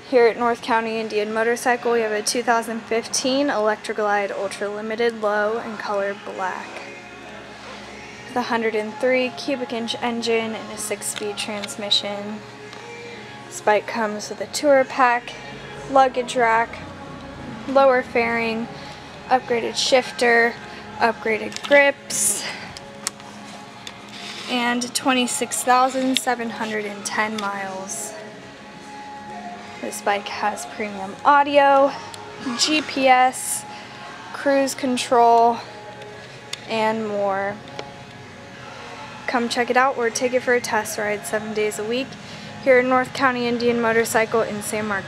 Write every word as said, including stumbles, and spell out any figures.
Here at North County Indian Motorcycle, we have a two thousand fifteen Electra Glide Ultra Limited Low in color black. With a one hundred three cubic inch engine and a six speed transmission. This bike comes with a tour pack, luggage rack, lower fairing, upgraded shifter, upgraded grips, and twenty-six thousand seven hundred ten miles. This bike has premium audio, G P S, cruise control, and more. Come check it out or take it for a test ride seven days a week here at North County Indian Motorcycle in San Marcos.